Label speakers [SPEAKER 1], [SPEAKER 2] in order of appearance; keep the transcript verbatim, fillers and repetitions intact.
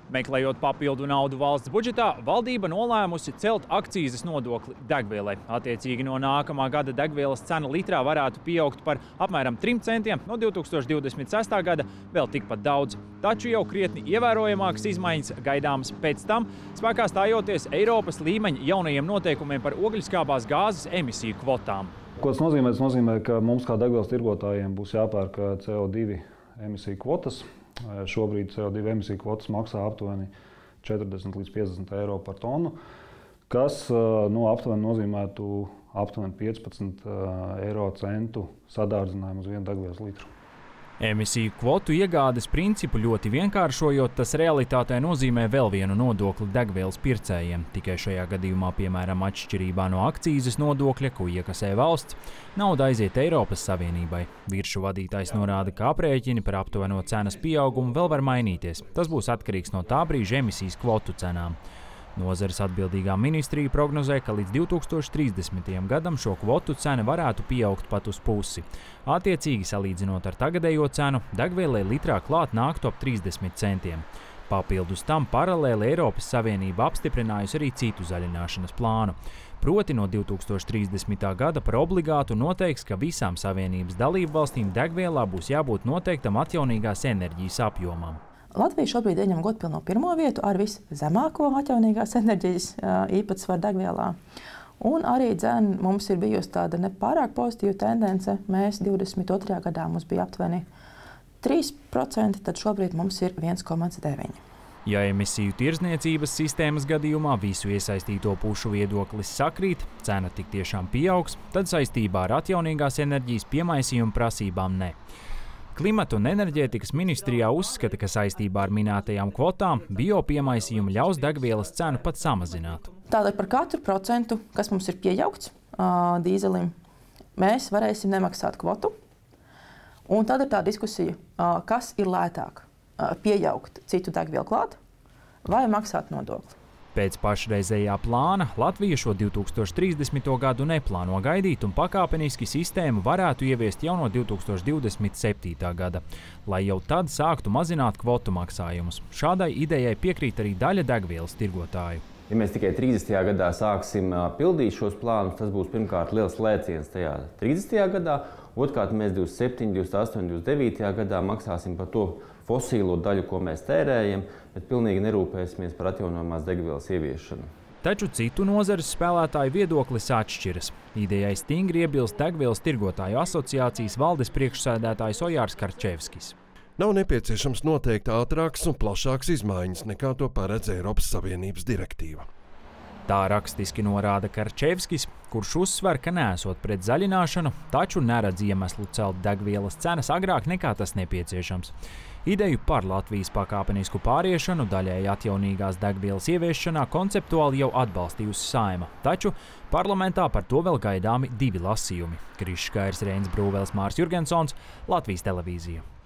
[SPEAKER 1] Meklējot papildu naudu valsts budžetā, valdība nolēmusi celt akcīzes nodokli degvielai. Attiecīgi no nākamā gada degvielas cena litrā varētu pieaugt par apmēram trim centiem, no divi tūkstoši divdesmit sestā gada vēl tikpat daudz. Taču jau krietni ievērojamākas izmaiņas gaidāmas pēc tam, spēkā stājoties Eiropas līmeņa jaunajiem noteikumiem par ogļskābās gāzes emisiju kvotām.
[SPEAKER 2] Ko tas nozīmē? Tas nozīmē, ka mums kā degvielas tirgotājiem būs jāpērk C O divi emisiju kvotas. Šobrīd C O divi emisiju kvotas maksā aptuveni četrdesmit līdz piecdesmit eiro par tonu, kas nu, aptuveni nozīmētu aptuveni piecpadsmit eiro centu sadārdzinājumu uz vienu degvielas litru.
[SPEAKER 1] Emisiju kvotu iegādes principu ļoti vienkāršojot, tas realitātē nozīmē vēl vienu nodokli degvielas pircējiem. Tikai šajā gadījumā, piemēram, atšķirībā no akcīzes nodokļa, ko iekasē valsts, nauda aiziet Eiropas Savienībai. Viršu vadītājs norāda, ka aprēķini par aptuveno cenas pieaugumu vēl var mainīties. Tas būs atkarīgs no tā brīža emisijas kvotu cenām. Nozares atbildīgā ministrija prognozē, ka līdz divi tūkstoši trīsdesmitajam gadam šo kvotu cena varētu pieaugt pat uz pusi. Attiecīgi, salīdzinot ar tagadējo cenu, degvielai litrā klāt nāktu ap trīsdesmit centiem. Papildus tam paralēli Eiropas Savienība apstiprinājusi arī citu zaļināšanas plānu. Proti no divi tūkstoši trīsdesmitā gada par obligātu noteiks, ka visām Savienības dalību valstīm degvielā būs jābūt noteiktam atjaunīgās enerģijas apjomam.
[SPEAKER 3] Latvija šobrīd ieņem godpilno pirmo vietu ar viszemāko atjaunīgās enerģijas īpatsvaru degvielā. Un arī dzen, mums ir bijusi tāda nepārāk pozitīva tendence. Mēs divdesmit otrajā gadā mums bija aptuveni trīs procenti, tad šobrīd mums ir viens komats deviņi.
[SPEAKER 1] Ja emisiju tirdzniecības sistēmas gadījumā visu iesaistīto pušu viedoklis sakrīt, cena tik tiešām pieaugs, tad saistībā ar atjaunīgās enerģijas piemaisījumu prasībām ne. Klimata un enerģētikas ministrijā uzskata, ka saistībā ar minētajām kvotām biopiemaisījumi ļaus degvielas cenu pat samazināt.
[SPEAKER 3] Tātad par katru procentu, kas mums ir pieaugts dīzelim, mēs varēsim nemaksāt kvotu. Un tad ir tā diskusija, kas ir lētāk – pieaugt citu degvielu klāt vai maksāt nodokli.
[SPEAKER 1] Pēc pašreizējā plāna Latvija šo divi tūkstoši trīsdesmito gadu neplāno gaidīt un pakāpeniski sistēmu varētu ieviest jau no divi tūkstoši divdesmit septītā gada, lai jau tad sāktu mazināt kvotu maksājumus. Šādai idejai piekrīt arī daļa degvielas tirgotāju.
[SPEAKER 4] Ja mēs tikai trīsdesmitajā gadā sāksim pildīt šos plānus, tas būs pirmkārt liels lēciens tajā trīsdesmitajā gadā, otrkārt mēs divdesmit septiņā, divdesmit astoņā, divdesmit devītajā gadā maksāsim par to fosīlo daļu, ko mēs tērējam, bet pilnīgi nerūpēsimies par atjaunojamās degvielas ieviešanu.
[SPEAKER 1] Taču citu nozares spēlētāju viedoklis atšķiras. Idejai stingri iebilst Degvielas tirgotāju asociācijas valdes priekšsēdētājs Ojārs Karčevskis.
[SPEAKER 5] Nav nepieciešams noteikt ātrākas un plašākas izmaiņas, nekā to paredz Eiropas Savienības direktīva.
[SPEAKER 1] Tā rakstiski norāda Karčevskis, kurš uzsver, ka neesot pret zaļināšanu, taču neredz iemeslu celt degvielas cenas agrāk nekā tas nepieciešams. Ideju par Latvijas pakāpenisku pāriešanu daļēji atjaunīgās degvielas ieviešanā konceptuāli jau atbalstījusi Saeima, taču parlamentā par to vēl gaidāmi divi lasījumi. Krišs Kairs, Reinis Brūvels, Mārs Jurgensons, Latvijas televīzija.